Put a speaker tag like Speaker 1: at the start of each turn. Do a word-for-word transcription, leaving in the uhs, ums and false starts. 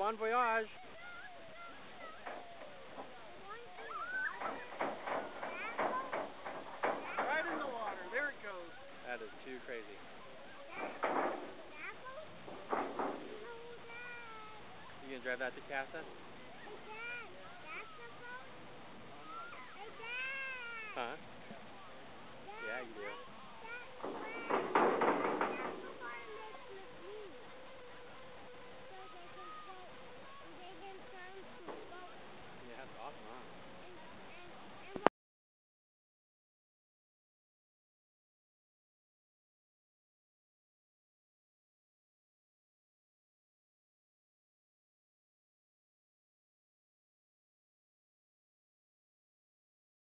Speaker 1: Bon voyage.
Speaker 2: Right in the water. There it goes.
Speaker 1: That is too crazy. You gonna drive that to Casa?